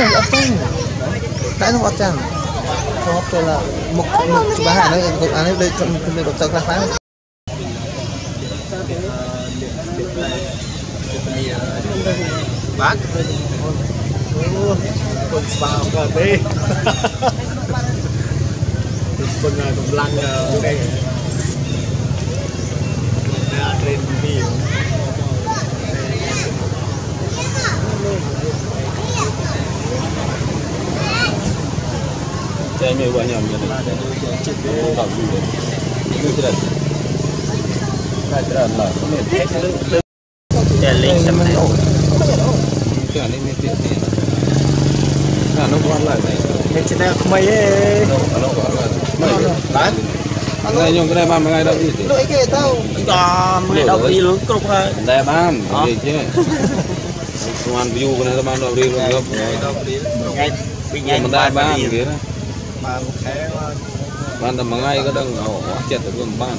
ấp chăng đã không ấp chăng không ấp cho là một bà hà nói anh ấy đây trong độc tật là phải bác con sao cả đi con cũng lăng đây trên video saya mau banyak macam ni, tak boleh. Ini tidak. Tak tidak lah. Dia link sama ni. Cái này mới tiện thì nó quan lại này. Cái chuyện này không mấy ấy. Nó quan lại. Đấy. Này nhung cái này bán mấy ngày đâu đi? Lỗi cái tao. Còn mấy ngày đâu đi luôn, cục thôi. Đây bán, đi chứ. Công an view cái này tao bán đâu đi luôn gấp. Ngày mình đây bán kiểu đó. Ban tầm ngày có đừng họ chết ở vườn ban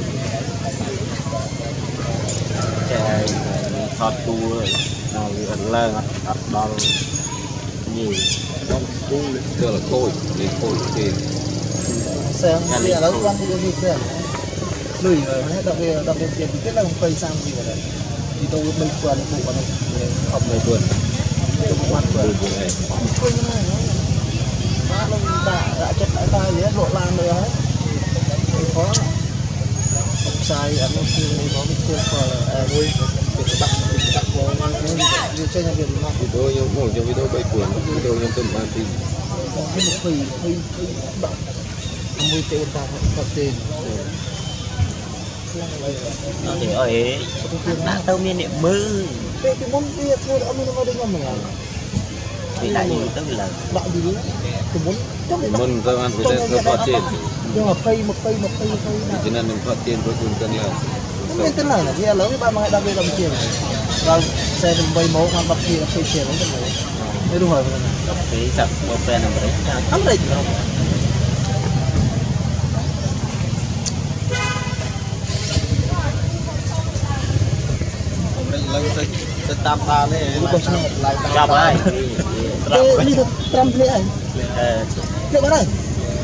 chạy thoát tu rồi nó gần lơ ập đo nhiều trong tu tức là khôi thì xem bây giờ nó quan đi đi xem lười rồi đặc biệt tiền cái là không quay sang gì rồi thì tôi bên quần phụ còn không người quần quan quần này đã chất đã tay gì hết lộ lan rồi hết khó sai ăn nó chưa có cái chưa phải vui việc bạn việc chơi nhà việc mà video như một trong video bay cuốn video như tầm ban tin cái một phi bạn 10 triệu ta thật tiền nó thì ơi đã tao miên niệm mơ cái món kia thôi đã mình nó đi ngon mà thì đại gì tức là đại gì thì muốn tao ăn phải để phát triển nhưng mà cây một cây cho nên mình phát triển với cùng cân là không biết là bây giờ lớn ba mươi đang đi đồng tiền và xe mình bay mẫu hoàn bạc thì là cây tiền nó rất là đấy đúng rồi cái chậm một xe nào đấy lắm đấy không lần sẽ tam ta đấy chậm ai đi được trăm lệ anh lệ bao đây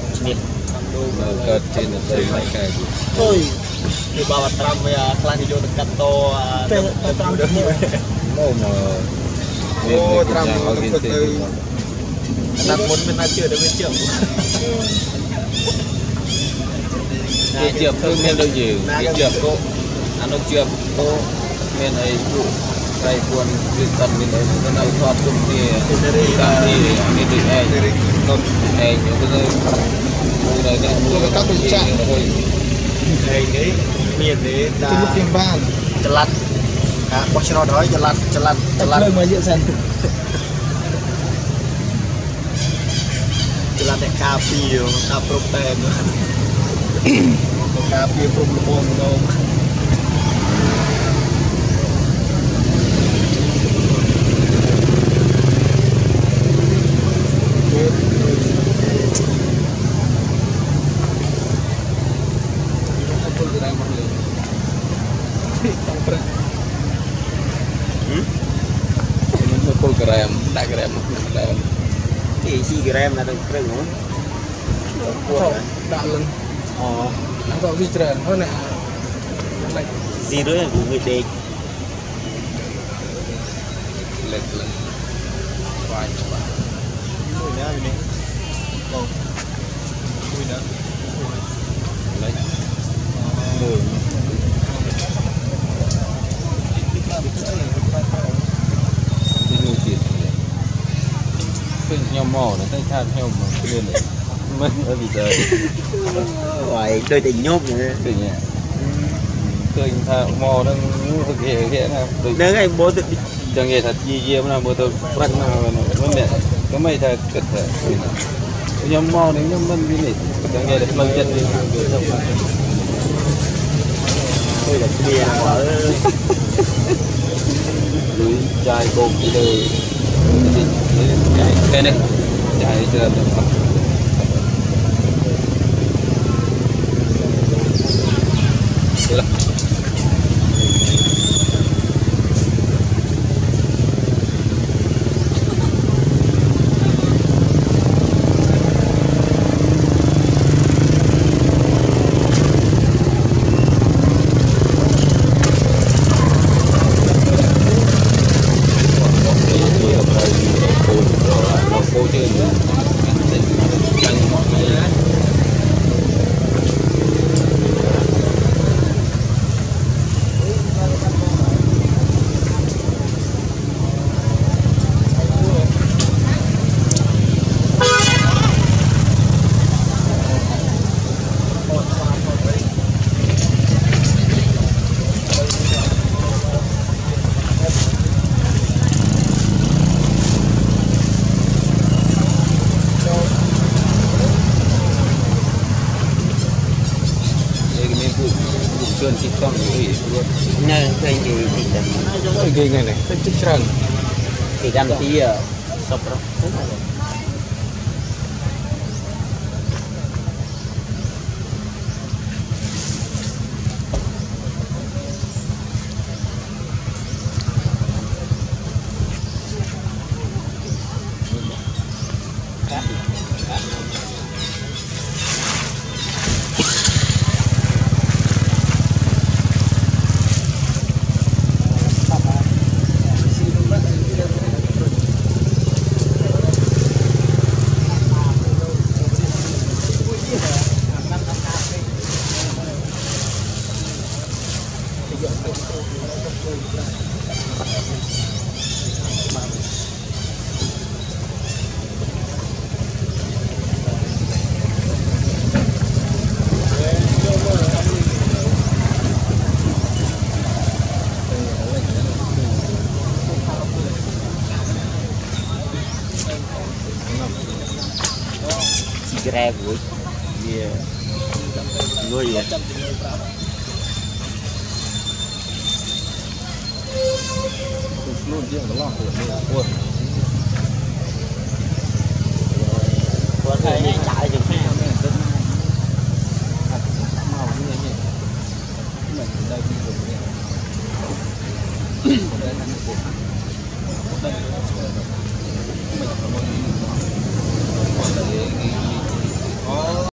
cất trên là xây lại cái thôi thì bawa tram ya kelan hijau dekat to tram mau mà tram dekat anak mun men aja ada mencem dia chụp thôi men đâu nhiều dia chụp cô anh ông chụp cô men ấy phụ đây quân việc cần mình đấy nó đâu thoát cùng thì cả thì mình được ai những cái các tình trạng đây cái miền đấy là ban celat bos nó đói celat mà dễ dàng celat để cà phê cà protein cà phê problem đâu gram đại gram thì xì gram là được rừng không đại lần nó có vi trần hơn này gì đó là người đẹp lệch lần vài bạn người nữa này đâu người nữa lấy mồi nhau mỏ nó tay than theo mà lên này mất ở vì giờ ngoài đôi tình nhốt này tình nhỉ tôi tha mỏ đang thực hiện nào nếu anh bố tự chẳng nghe thật gì mà bố tôi bắt nào vấn đề có mấy thằng cật thật nhau mỏ nếu nhau mình cái này chẳng nghe được lần chân đi tôi là bia ở núi trai cồn đi đời cái này chạy chưa được không được Chuyên chỉ con gì luôn. Nơi chơi gì thì chơi gì này này, chơi chích răng. Thì đâm tí sập đó. Ra của người vậy luôn riêng nó lo của thầy này chạy được ha màu như vậy mình đây đi được